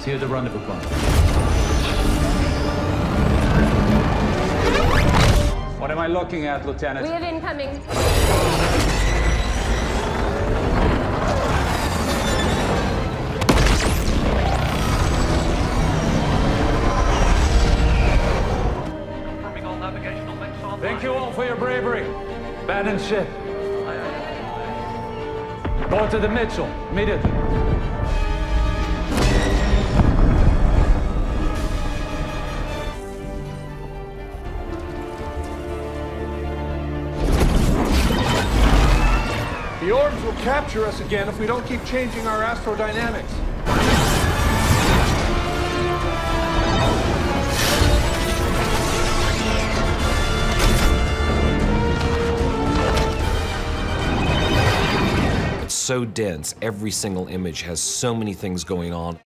See you at the rendezvous point. What am I looking at, Lieutenant? We have incoming. Thank you all for your bravery. Abandon ship. Go to the Mitchell, immediately. The orbs will capture us again if we don't keep changing our astrodynamics. It's so dense, every single image has so many things going on.